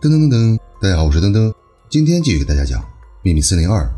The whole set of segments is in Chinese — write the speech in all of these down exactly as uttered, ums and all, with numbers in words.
噔噔噔噔，大家好，我是噔噔，今天继续给大家讲《秘密森林二》。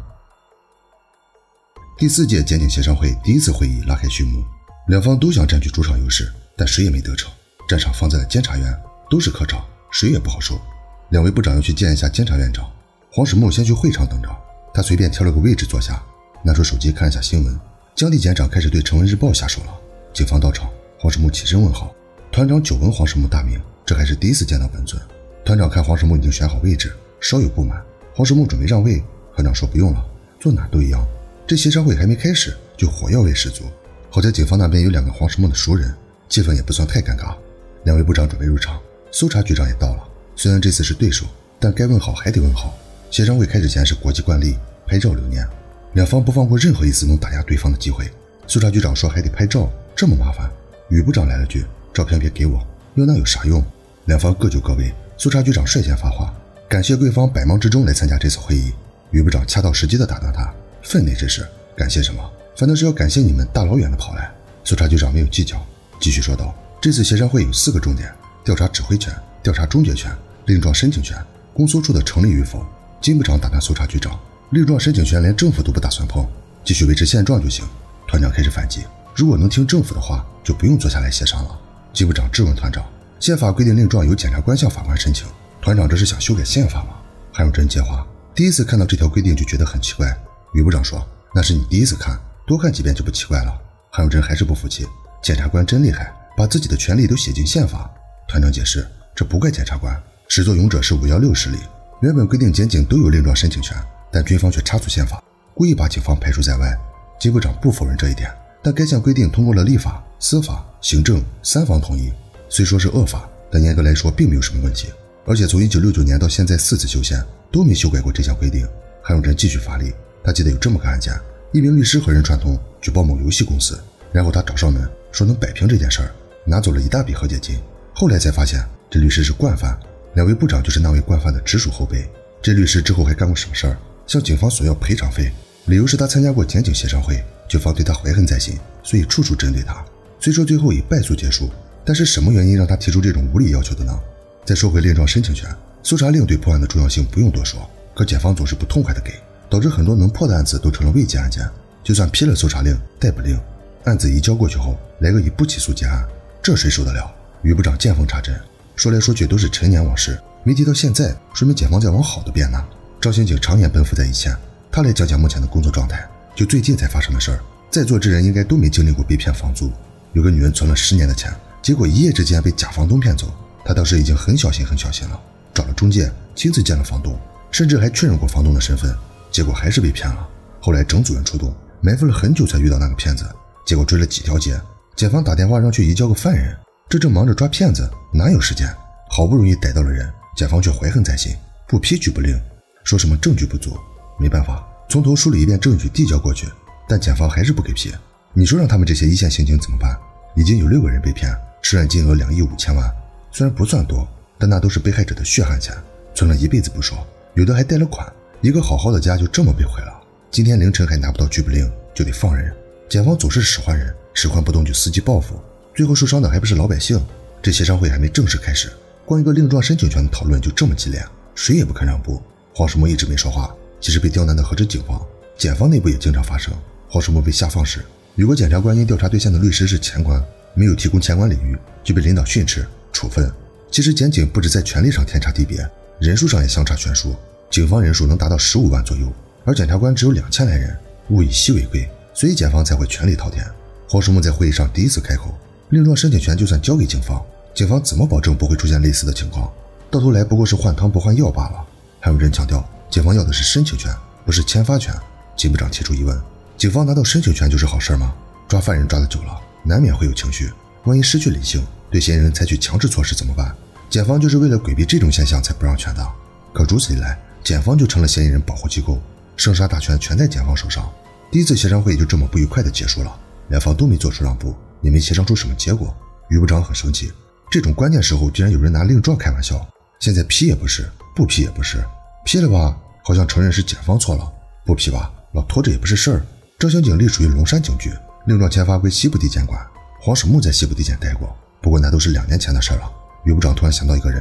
第四届检警协商会第一次会议拉开序幕，两方都想占据主场优势，但谁也没得逞。战场放在了监察院，都是科长，谁也不好受。两位部长要去见一下监察院长。黄始木先去会场等着，他随便挑了个位置坐下，拿出手机看一下新闻。江地检长开始对成文日报下手了。警方到场，黄始木起身问好。团长久闻黄始木大名，这还是第一次见到本尊。团长看黄始木已经选好位置，稍有不满。黄始木准备让位，团长说不用了，坐哪都一样。这协商会还没开始，就火药味十足。好在警方那边有两个黄始木的熟人，气氛也不算太尴尬。两位部长准备入场，搜查局长也到了。虽然这次是对手，但该问好还得问好。协商会开始前是国际惯例，拍照留念，两方不放过任何一次能打压对方的机会。搜查局长说还得拍照，这么麻烦。于部长来了句，照片别给我，要那有啥用？两方各就各位。搜查局长率先发话，感谢贵方百忙之中来参加这次会议。于部长恰到时机地打断他，分内之事感谢什么？反正是要感谢你们大老远的跑来。搜查局长没有计较，继续说道，这次协商会有四个重点：调查指挥权、调查终结权、令状申请权、公搜处的成立与否。金部长打断搜查局长，令状申请权连政府都不打算碰，继续维持现状就行。团长开始反击，如果能听政府的话，就不用坐下来协商了。金部长质问团长，宪法规定令状由检察官向法官申请，团长这是想修改宪法吗？韩永贞接话，第一次看到这条规定就觉得很奇怪。于部长说，那是你第一次看，多看几遍就不奇怪了。韩永贞还是不服气，检察官真厉害，把自己的权利都写进宪法。团长解释，这不怪检察官，始作俑者是五一六势力，原本规定检警都有令状申请权，但军方却插足宪法，故意把警方排除在外。金部长不否认这一点，但该项规定通过了立法、司法、行政三方同意，虽说是恶法，但严格来说并没有什么问题。而且从一九六九年到现在四次修宪都没修改过这项规定。韩永贞继续发力，他记得有这么个案件，一名律师和人串通举报某游戏公司，然后他找上门说能摆平这件事儿，拿走了一大笔和解金。后来才发现这律师是惯犯，两位部长就是那位惯犯的直属后辈。这律师之后还干过什么事儿？向警方索要赔偿费，理由是他参加过检警协商会，警方对他怀恨在心，所以处处针对他。虽说最后以败诉结束，但是什么原因让他提出这种无理要求的呢？再说回令状申请权，搜查令对破案的重要性不用多说，可检方总是不痛快的给，导致很多能破的案子都成了未结案件。就算批了搜查令、逮捕令，案子移交过去后，来个以不起诉结案，这谁受得了？于部长见缝插针，说来说去都是陈年往事，没提到现在，说明检方在往好的变呢。张刑警常年奔赴在一线，他来讲讲目前的工作状态。就最近才发生的事儿，在座之人应该都没经历过被骗房租。有个女人存了十年的钱，结果一夜之间被假房东骗走，她当时已经很小心很小心了，找了中介，亲自见了房东，甚至还确认过房东的身份，结果还是被骗了。后来整组人出动，埋伏了很久才遇到那个骗子，结果追了几条街，检方打电话让去移交个犯人，这正忙着抓骗子，哪有时间？好不容易逮到了人，检方却怀恨在心，不批举不令，说什么证据不足。没办法，从头梳理一遍证据递交过去，但检方还是不给批。你说让他们这些一线刑警怎么办？已经有六个人被骗，涉案金额两亿五千万，虽然不算多，但那都是被害者的血汗钱，存了一辈子不说，有的还贷了款，一个好好的家就这么被毁了。今天凌晨还拿不到拘捕令，就得放人。检方总是使唤人，使唤不动就伺机报复，最后受伤的还不是老百姓。这协商会还没正式开始，光一个令状申请权的讨论就这么激烈，谁也不肯让步。黄始木一直没说话，其实被刁难的何止警方，检方内部也经常发生。黄始木被下放时，有个检察官因调查对象的律师是前官，没有提供前官领域，就被领导训斥处分。其实检警不止在权力上天差地别，人数上也相差悬殊，警方人数能达到十五万左右，而检察官只有两千来人，物以稀为贵，所以检方才会全力滔天。黄始木在会议上第一次开口，令状申请权就算交给警方，警方怎么保证不会出现类似的情况？到头来不过是换汤不换药罢了。韩永贞强调，警方要的是申请权，不是签发权。金部长提出疑问，警方拿到申请权就是好事吗？抓犯人抓得久了，难免会有情绪，万一失去理性，对嫌疑人采取强制措施怎么办？检方就是为了规避这种现象才不让权的。可如此一来，检方就成了嫌疑人保护机构，生杀大权全在检方手上。第一次协商会就这么不愉快地结束了，两方都没做出让步，也没协商出什么结果。于部长很生气，这种关键时候居然有人拿令状开玩笑，现在批也不是，不批也不是，批了吧好像承认是检方错了，不批吧老拖着也不是事儿。张刑警隶属于龙山警局，令状签发归西部地检管，黄始木在西部地检待过，不过那都是两年前的事了。于部长突然想到一个人，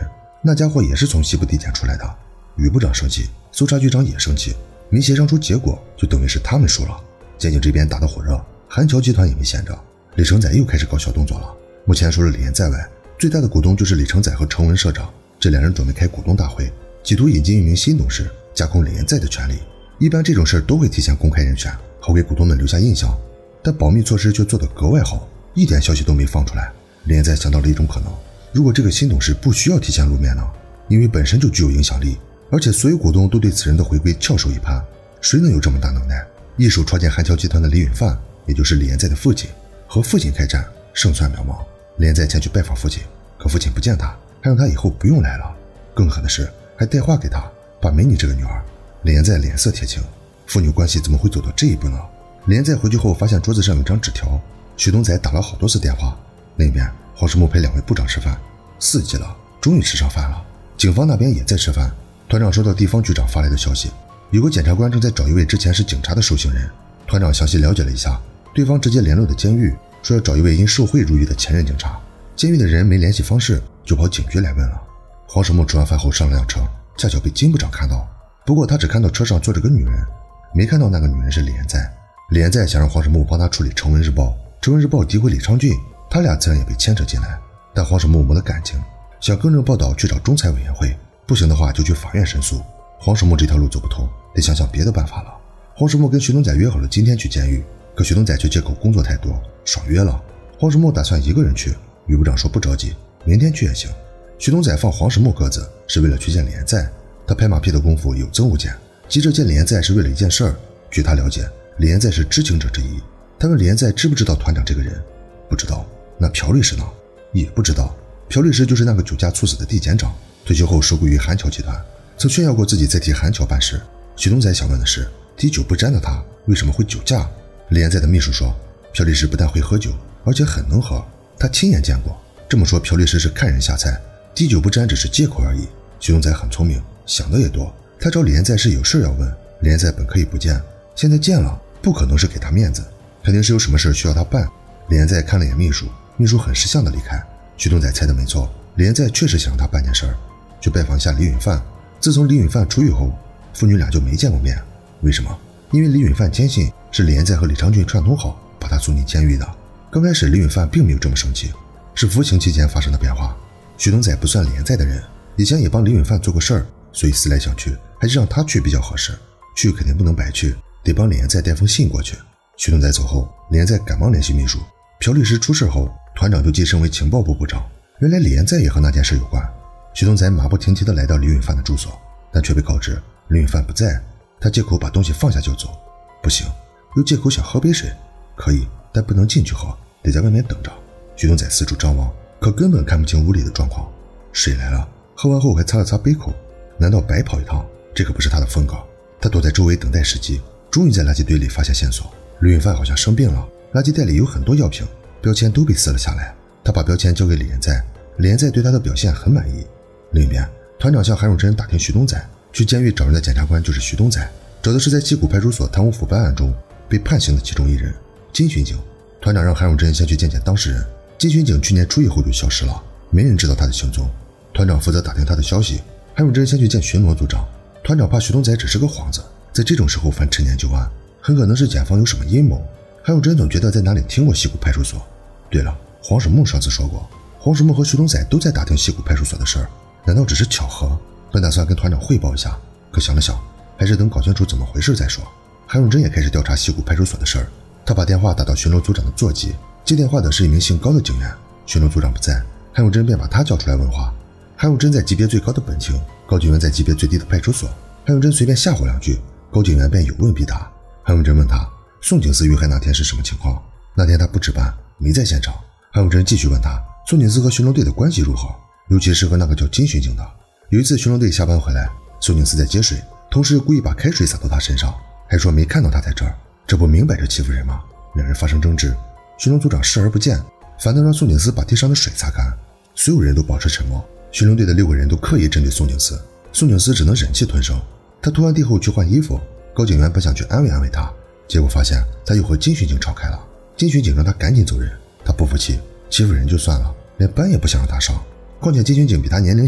那家伙也是从西部地检出来的。余部长生气，搜查局长也生气，没协商出结果，就等于是他们输了。检警这边打得火热，韩侨集团也没闲着，李承宰又开始搞小动作了。目前除了李岩在外，最大的股东就是李承宰和程文社长，这两人准备开股东大会，企图引进一名新董事，架空李岩在的权利。一般这种事都会提前公开人选，好给股东们留下印象，但保密措施却做得格外好，一点消息都没放出来。李岩在想到了一种可能，如果这个新董事不需要提前露面呢？因为本身就具有影响力，而且所有股东都对此人的回归翘首以盼，谁能有这么大能耐？一手创建韩侨集团的李允范，也就是李岩在的父亲，和父亲开战，胜算渺茫。李岩在前去拜访父亲，可父亲不见他，还让他以后不用来了。更狠的是，还带话给他，把没你这个女儿。李岩在脸色铁青，父女关系怎么会走到这一步呢？李岩在回去后发现桌子上有张纸条，徐东仔打了好多次电话。那边黄世木陪两位部长吃饭，四级了，终于吃上饭了。警方那边也在吃饭。团长收到地方局长发来的消息，有个检察官正在找一位之前是警察的受刑人。团长详细了解了一下，对方直接联络的监狱，说要找一位因受贿入狱的前任警察。监狱的人没联系方式，就跑警局来问了。黄世木吃完饭后上了辆车，恰巧被金部长看到，不过他只看到车上坐着个女人，没看到那个女人是李岩在。李岩在想让黄世木帮他处理成文日报，成文日报诋毁李昌俊，他俩自然也被牵扯进来。但黄世木没了感情，想更正报道去找仲裁委员会，不行的话就去法院申诉。黄世木这条路走不通，得想想别的办法了。黄世木跟徐东仔约好了今天去监狱，可徐东仔却借口工作太多爽约了。黄世木打算一个人去，余部长说不着急，明天去也行。徐东仔放黄世木鸽子是为了去见李岩在，他拍马屁的功夫有增无减，急着见李岩在是为了一件事儿。据他了解，李岩在是知情者之一。他问李岩在知不知道团长这个人，不知道。那朴律师呢？也不知道。朴律师就是那个酒驾猝死的地检长，退休后受雇于韩侨集团，曾炫耀过自己在替韩侨办事。徐东仔想问的是，滴酒不沾的他为什么会酒驾？李岩在的秘书说，朴律师不但会喝酒，而且很能喝，他亲眼见过。这么说，朴律师是看人下菜，滴酒不沾只是借口而已。徐东仔很聪明，想的也多，他找李岩在是有事要问，李岩在本可以不见，现在见了，不可能是给他面子，肯定是有什么事需要他办。李岩在看了眼秘书，秘书很识相的离开。徐东仔猜的没错，李岩在确实想让他办件事儿，去拜访一下李允范。自从李允范出狱后，父女俩就没见过面。为什么？因为李允范坚信是李岩在和李昌俊串通好，把他送进监狱的。刚开始李允范并没有这么生气，是服刑期间发生的变化。徐东仔不算李岩在的人，以前也帮李允范做过事儿，所以思来想去，还是让他去比较合适。去肯定不能白去，得帮李岩在带封信过去。徐东仔走后，李岩在赶忙联系秘书。朴律师出事后，团长就晋升为情报部部长。原来李岩在也和那件事有关。徐东仔马不停蹄地来到李允范的住所，但却被告知李允范不在。他借口把东西放下就走，不行，又借口想喝杯水，可以，但不能进去喝，得在外面等着。徐东仔四处张望，可根本看不清屋里的状况。水来了，喝完后还擦了擦杯口，难道白跑一趟？这可不是他的风格。他躲在周围等待时机，终于在垃圾堆里发现线索。李允范好像生病了，垃圾袋里有很多药品，标签都被撕了下来。他把标签交给李岩在，李岩在对他的表现很满意。另一边，团长向韩永贞打听徐东仔，去监狱找人的检察官就是徐东仔，找的是在西谷派出所贪污腐败案中被判刑的其中一人金巡警。团长让韩永贞先去见见当事人。金巡警去年出狱后就消失了，没人知道他的行踪。团长负责打听他的消息，韩永贞先去见巡逻组长。团长怕徐东仔只是个幌子，在这种时候犯陈年旧案，很可能是检方有什么阴谋。韩永贞总觉得在哪里听过西谷派出所。对了，黄世木上次说过，黄世木和徐东仔都在打听西谷派出所的事儿，难道只是巧合？本打算跟团长汇报一下，可想了想，还是等搞清楚怎么回事再说。韩永贞也开始调查西谷派出所的事儿，他把电话打到巡逻组长的座机，接电话的是一名姓高的警员。巡逻组长不在，韩永贞便把他叫出来问话。韩永贞在级别最高的本厅，高警员在级别最低的派出所。韩永贞随便吓唬两句，高警员便有问必答。韩永贞问他宋警司遇害那天是什么情况，那天他不值班，没在现场。韩永贞继续问他宋警司和巡逻队的关系如何，尤其是和那个叫金巡警的。有一次巡逻队下班回来，宋警司在接水，同时故意把开水洒到他身上，还说没看到他在这儿，这不明摆着欺负人吗？两人发生争执，巡逻组长视而不见，反倒让宋警司把地上的水擦干。所有人都保持沉默，巡逻队的六个人都刻意针对宋警司，宋警司只能忍气吞声。他拖完地后去换衣服，高警员本想去安慰安慰他，结果发现他又和金巡警吵开了。金巡警让他赶紧走人，他不服气，欺负人就算了，连班也不想让他上。况且金巡警比他年龄小，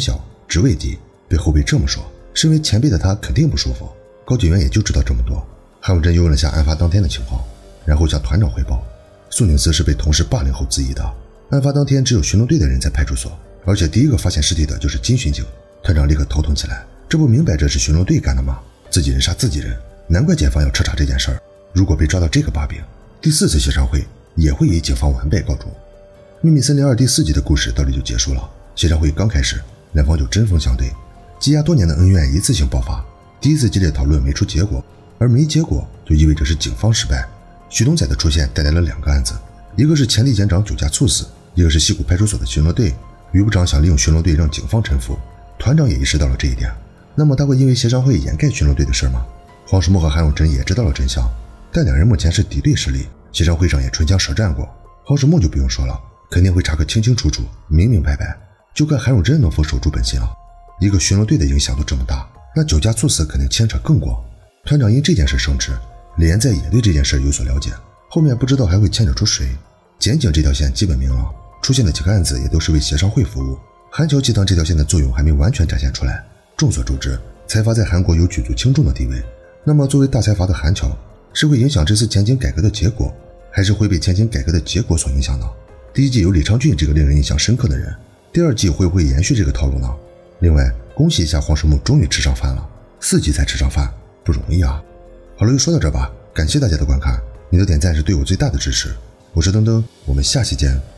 职位低，被后辈这么说，身为前辈的他肯定不舒服。高警员也就知道这么多。韩永贞又问了下案发当天的情况，然后向团长汇报，宋宁思是被同事霸凌后自缢的。案发当天只有巡逻队的人在派出所，而且第一个发现尸体的就是金巡警。团长立刻头疼起来，这不明摆着是巡逻队干的吗？自己人杀自己人，难怪检方要彻查这件事儿。如果被抓到这个把柄，第四次协商会也会以警方完败告终。秘密森林二第四集的故事到这就结束了。协商会刚开始，两方就针锋相对，积压多年的恩怨一次性爆发。第一次激烈讨论没出结果，而没结果就意味着是警方失败。徐东仔的出现带来了两个案子，一个是前地检长酒驾猝死，一个是西谷派出所的巡逻队。于部长想利用巡逻队让警方臣服，团长也意识到了这一点。那么他会因为协商会掩盖巡逻队的事吗？黄石墨和韩永贞也知道了真相，但两人目前是敌对势力，协商会上也唇枪舌战过。黄石墨就不用说了，肯定会查个清清楚楚明明白白，就看韩永贞能否守住本心了。一个巡逻队的影响都这么大，那酒驾猝死肯定牵扯更广。团长因这件事升职，李延在也对这件事有所了解，后面不知道还会牵扯出谁。检警这条线基本明了，出现的几个案子也都是为协商会服务。韩桥集团这条线的作用还没完全展现出来。众所周知，财阀在韩国有举足轻重的地位，那么作为大财阀的韩桥是会影响这次前景改革的结果，还是会被前景改革的结果所影响呢？第一季有李昌俊这个令人印象深刻的人，第二季会不会延续这个套路呢？另外恭喜一下黄石木终于吃上饭了，四季才吃上饭不容易啊。好了，就说到这吧，感谢大家的观看，你的点赞是对我最大的支持。我是登登，我们下期见。